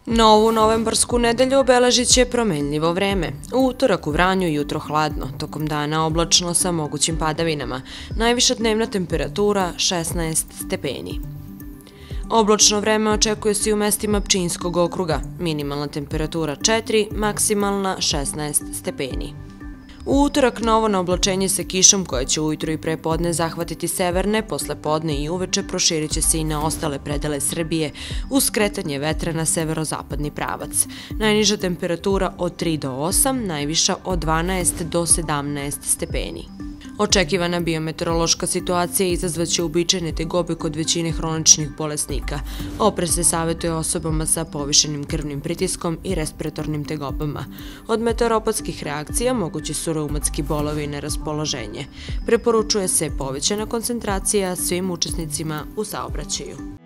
Novu novembarsku nedelju obeležit će promenljivo vreme. U utorak u Vranju jutro hladno, tokom dana oblačno sa mogućim padavinama. Najviša dnevna temperatura 16 stepeni. Oblačno vreme očekuje se i u mestima Pčinjskog okruga. Minimalna temperatura 4, maksimalna 16 stepeni. U utorak novo na oblačenje sa kišom koja će ujutro i pre podne zahvatiti severne, posle podne i uveče proširit će se i na ostale predele Srbije uz skretanje vetra na severozapadni pravac. Najniža temperatura od 3 do 8, najviša od 12 do 17 stepeni. Očekivana biometeorološka situacija izazvaće uobičajene tegobe kod većine hroničnih bolesnika. Oprez se savjetuje osobama sa povišenim krvnim pritiskom i respiratornim tegobama. Od meteoropatskih reakcija mogući su reumatski bolovi i neraspoloženje. Preporučuje se povećana koncentracija svim učesnicima u saobraćaju.